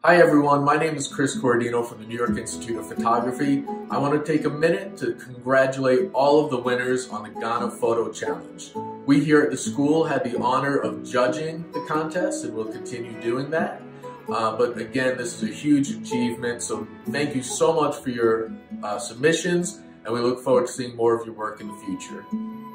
Hi everyone, my name is Corraddino from the New York Institute of Photography. I want to take a minute to congratulate all of the winners on the Ghana Photo Challenge. We here at the school had the honor of judging the contest and will continue doing that. But again, this is a huge achievement, so thank you so much for your submissions, and we look forward to seeing more of your work in the future.